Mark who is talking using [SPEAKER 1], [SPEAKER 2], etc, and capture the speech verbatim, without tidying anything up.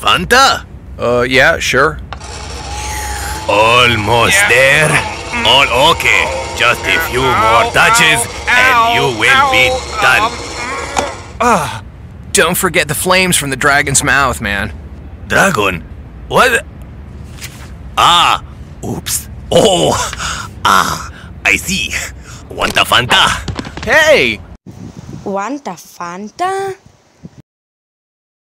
[SPEAKER 1] Fanta?
[SPEAKER 2] Uh, yeah, sure.
[SPEAKER 1] Almost yeah. there. All okay. Just a few more touches and you will be done.
[SPEAKER 2] Ah, don't forget the flames from the dragon's mouth, man.
[SPEAKER 1] Dragon? What? Ah, oops. Oh, ah, I see. Want a Fanta?
[SPEAKER 2] Hey!
[SPEAKER 3] Want a Fanta?